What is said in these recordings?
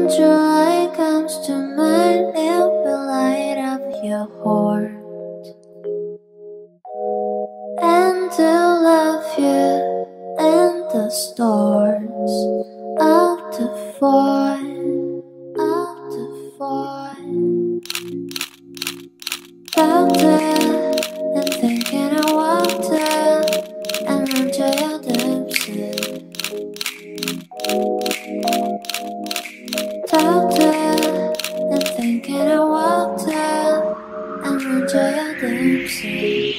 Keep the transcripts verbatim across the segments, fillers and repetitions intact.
When July comes to mind, it will light up your heart, and to love you and the stars out to find, out to find. Out there and thinking I walked there and enjoy your dancing. Out there and thinking I walked there and enjoy your dancing.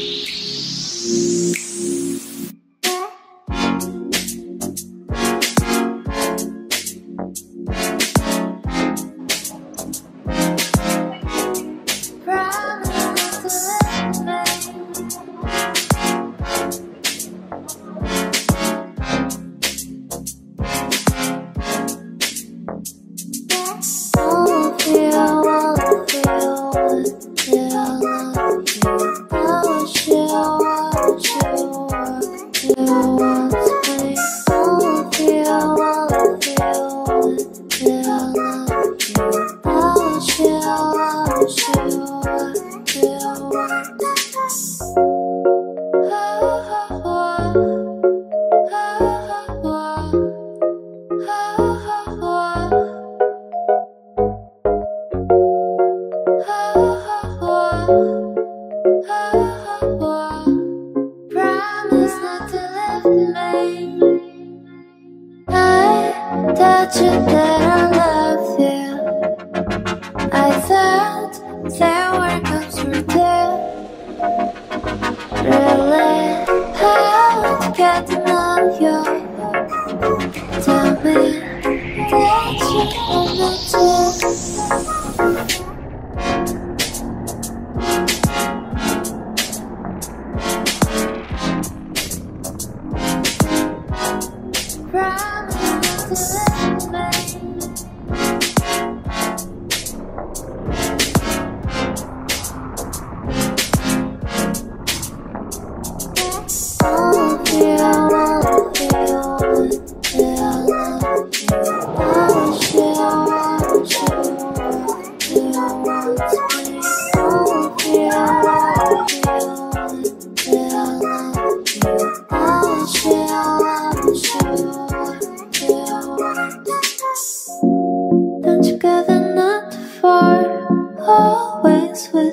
Promise not to leave me. I told you that I love you. I thought there were comes from there. Really hard to get to know you. Tell me that you are not true. Don't you gather not far, always with